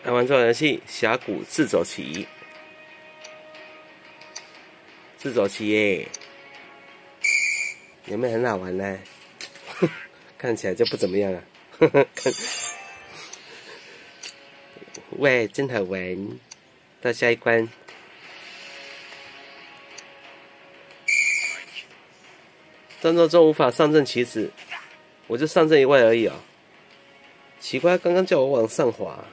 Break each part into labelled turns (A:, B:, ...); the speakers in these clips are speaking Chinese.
A: 来玩这款游戏《峡谷自走棋》。自走棋耶，有没有很好玩呢？看起来就不怎么样啊。喂，真好玩！到下一关。战斗中无法上阵棋子，我就上阵以外而已哦。奇怪，刚刚叫我往上滑。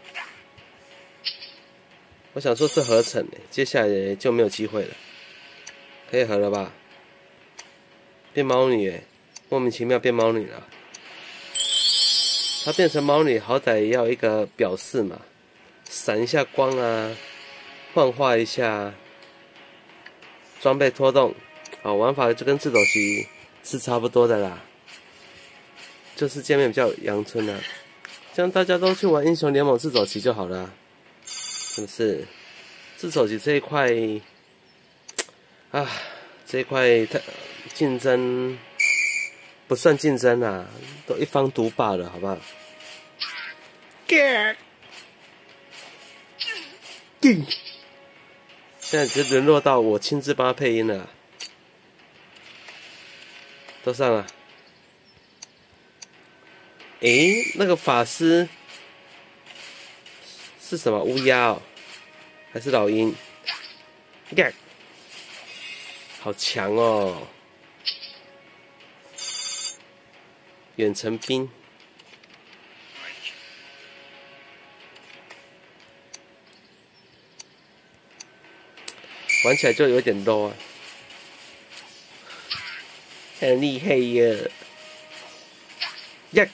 A: 我想说是合成，接下来就没有机会了。可以合了吧？变猫女耶，莫名其妙变猫女了。她变成猫女，好歹也要一个表示嘛，闪一下光啊，幻化一下，装备拖动，啊，玩法就跟自走棋是差不多的啦，就是界面比较阳春啊。这样大家都去玩英雄联盟自走棋就好了，是不是？自走棋这一块啊，这一块竞争不算竞争啊，都一方独霸了，好不好？现在只沦落到我亲自帮他配音了，都上了。诶，那个法师是什么乌鸦哦？还是老鹰？好强哦！远程兵，玩起来就有点 low 啊，很厉害呀！呀，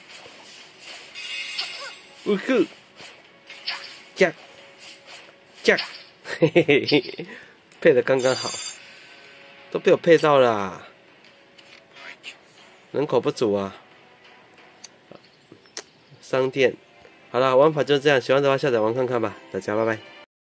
A: 呜呼，呀，嘿嘿嘿，配的刚刚好，都被我配到了啊，人口不足啊。商店，好了，玩法就这样，喜欢的话下载玩看看吧，大家拜拜。